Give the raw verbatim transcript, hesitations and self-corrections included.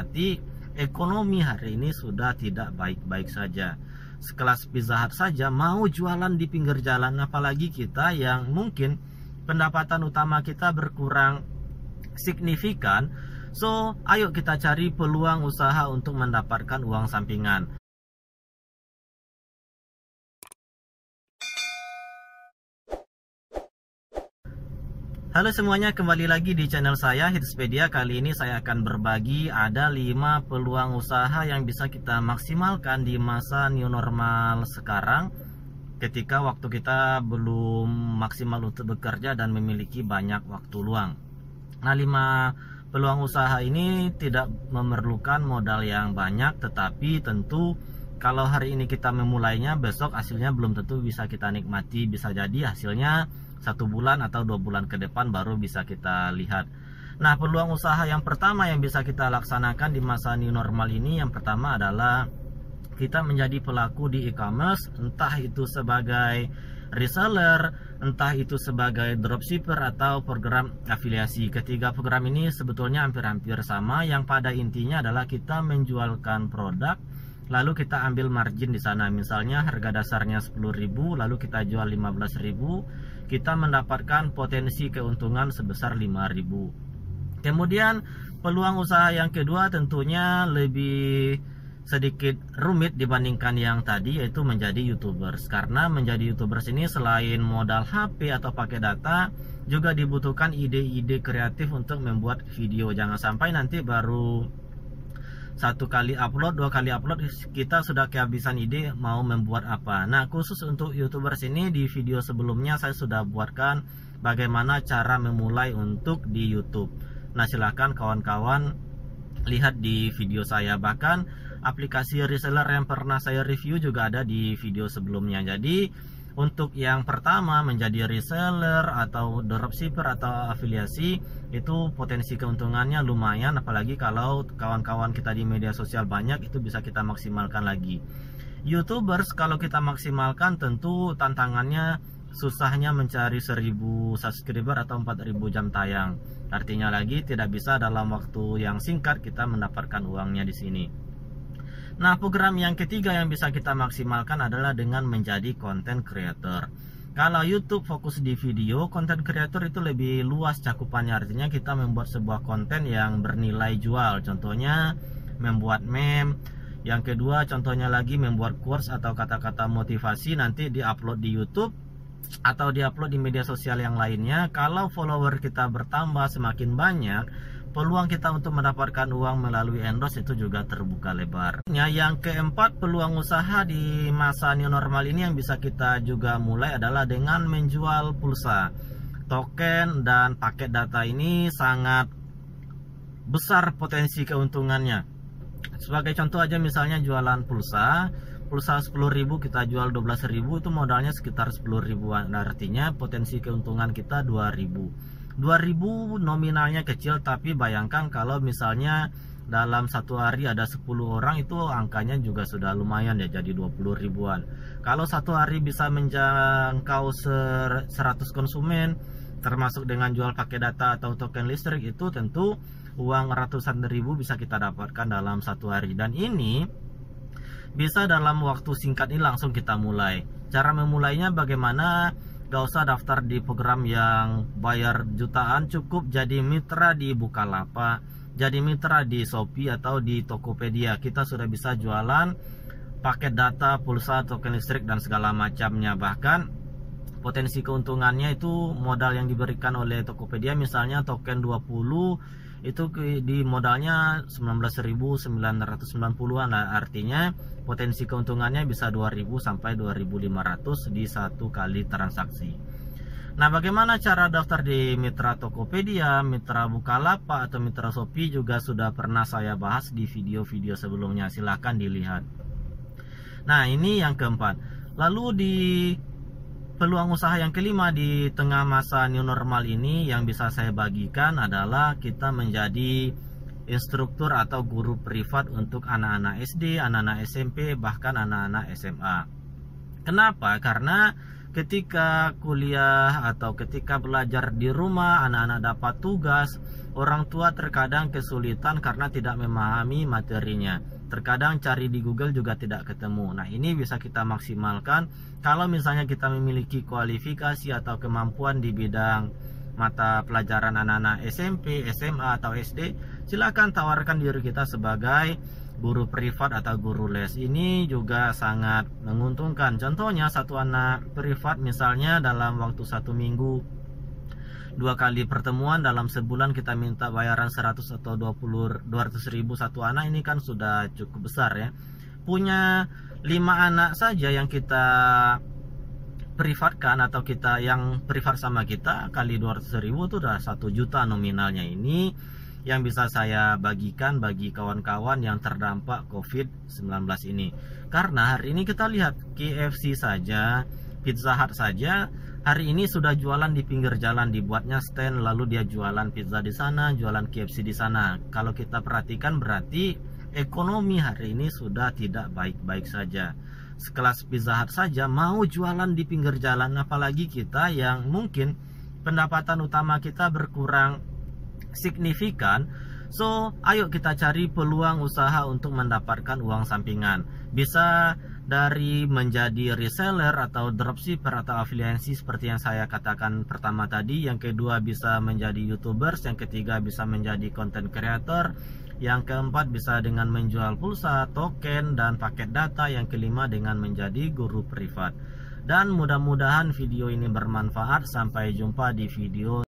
berarti ekonomi hari ini sudah tidak baik-baik saja. Sekelas Pizza Hut saja mau jualan di pinggir jalan, apalagi kita yang mungkin pendapatan utama kita berkurang signifikan. So, ayo kita cari peluang usaha untuk mendapatkan uang sampingan. Halo semuanya, kembali lagi di channel saya Hitspedia. Kali ini saya akan berbagi ada lima peluang usaha yang bisa kita maksimalkan di masa new normal sekarang, ketika waktu kita belum maksimal untuk bekerja dan memiliki banyak waktu luang. Nah, lima peluang usaha ini tidak memerlukan modal yang banyak, tetapi tentu kalau hari ini kita memulainya, besok hasilnya belum tentu bisa kita nikmati. Bisa jadi hasilnya satu bulan atau dua bulan ke depan baru bisa kita lihat. Nah, peluang usaha yang pertama yang bisa kita laksanakan di masa new normal ini, yang pertama adalah kita menjadi pelaku di e-commerce, entah itu sebagai reseller, entah itu sebagai dropshipper atau program afiliasi. Ketiga program ini sebetulnya hampir-hampir sama, yang pada intinya adalah kita menjualkan produk lalu kita ambil margin di sana. Misalnya harga dasarnya sepuluh ribu, lalu kita jual lima belas ribu, kita mendapatkan potensi keuntungan sebesar lima ribu. Kemudian peluang usaha yang kedua tentunya lebih sedikit rumit dibandingkan yang tadi, yaitu menjadi YouTubers. Karena menjadi YouTubers ini selain modal H P atau pakai data, juga dibutuhkan ide-ide kreatif untuk membuat video. Jangan sampai nanti baru satu kali upload, dua kali upload kita sudah kehabisan ide mau membuat apa. Nah, khusus untuk YouTubers ini di video sebelumnya saya sudah buatkan bagaimana cara memulai untuk di YouTube. Nah, silahkan kawan-kawan lihat di video saya. Bahkan aplikasi reseller yang pernah saya review juga ada di video sebelumnya. Jadi untuk yang pertama menjadi reseller atau dropshipper atau afiliasi, itu potensi keuntungannya lumayan, apalagi kalau kawan-kawan kita di media sosial banyak, itu bisa kita maksimalkan lagi. YouTubers kalau kita maksimalkan tentu tantangannya susahnya mencari seribu subscriber atau empat ribu jam tayang. Artinya lagi tidak bisa dalam waktu yang singkat kita mendapatkan uangnya di sini. Nah, program yang ketiga yang bisa kita maksimalkan adalah dengan menjadi content creator. Kalau YouTube fokus di video, content creator itu lebih luas cakupannya. Artinya kita membuat sebuah konten yang bernilai jual. Contohnya membuat meme. Yang kedua contohnya lagi membuat quotes atau kata-kata motivasi, nanti diupload di YouTube atau diupload di media sosial yang lainnya. Kalau follower kita bertambah semakin banyak, peluang kita untuk mendapatkan uang melalui endorse itu juga terbuka lebar. Yang keempat, peluang usaha di masa new normal ini yang bisa kita juga mulai adalah dengan menjual pulsa. Token dan paket data ini sangat besar potensi keuntungannya. Sebagai contoh aja, misalnya jualan pulsa, pulsa sepuluh ribu kita jual dua belas ribu, itu modalnya sekitar sepuluh ribuan. Nah, artinya potensi keuntungan kita dua ribu. dua ribu nominalnya kecil, tapi bayangkan kalau misalnya dalam satu hari ada sepuluh orang, itu angkanya juga sudah lumayan ya, jadi dua puluh ribuan. Kalau satu hari bisa menjangkau seratus konsumen, termasuk dengan jual pakai data atau token listrik, itu tentu uang ratusan ribu bisa kita dapatkan dalam satu hari. Dan ini bisa dalam waktu singkat ini langsung kita mulai. Cara memulainya bagaimana? Gak usah daftar di program yang bayar jutaan, cukup jadi mitra di Bukalapak, jadi mitra di Shopee atau di Tokopedia. Kita sudah bisa jualan paket data, pulsa, token listrik dan segala macamnya. Bahkan potensi keuntungannya itu modal yang diberikan oleh Tokopedia, misalnya token dua puluh itu di modalnya sembilan belas ribu sembilan ratus sembilan puluhan lah. Artinya potensi keuntungannya bisa dua ribu sampai dua ribu lima ratus di satu kali transaksi. Nah, bagaimana cara daftar di mitra Tokopedia, mitra Bukalapak atau mitra Shopee juga sudah pernah saya bahas di video-video sebelumnya, silahkan dilihat. Nah, ini yang keempat. Lalu di peluang usaha yang kelima di tengah masa new normal ini yang bisa saya bagikan adalah kita menjadi instruktur atau guru privat untuk anak-anak S D, anak-anak S M P, bahkan anak-anak S M A. Kenapa? Karena ketika kuliah atau ketika belajar di rumah, anak-anak dapat tugas, orang tua terkadang kesulitan karena tidak memahami materinya. Terkadang cari di Google juga tidak ketemu. Nah, ini bisa kita maksimalkan kalau misalnya kita memiliki kualifikasi atau kemampuan di bidang mata pelajaran anak-anak S M P, S M A atau S D. Silakan tawarkan diri kita sebagai guru privat atau guru les. Ini juga sangat menguntungkan. Contohnya satu anak privat misalnya dalam waktu satu minggu dua kali pertemuan, dalam sebulan kita minta bayaran seratus atau dua puluh dua ratus ribu satu anak, ini kan sudah cukup besar ya. Punya lima anak saja yang kita privatkan atau kita yang privat sama kita kali dua ratus ribu itu udah satu juta nominalnya. Ini yang bisa saya bagikan bagi kawan-kawan yang terdampak covid sembilan belas ini. Karena hari ini kita lihat K F C saja, Pizza Hut saja hari ini sudah jualan di pinggir jalan, dibuatnya stand lalu dia jualan pizza di sana, jualan K F C di sana. Kalau kita perhatikan berarti ekonomi hari ini sudah tidak baik-baik saja. Sekelas Pizza Hut saja mau jualan di pinggir jalan, apalagi kita yang mungkin pendapatan utama kita berkurang signifikan. So, ayo kita cari peluang usaha untuk mendapatkan uang sampingan. Bisa dari menjadi reseller atau dropshipper atau afiliasi seperti yang saya katakan pertama tadi. Yang kedua bisa menjadi YouTubers, yang ketiga bisa menjadi content creator, yang keempat bisa dengan menjual pulsa, token, dan paket data, yang kelima dengan menjadi guru privat. Dan mudah-mudahan video ini bermanfaat. Sampai jumpa di video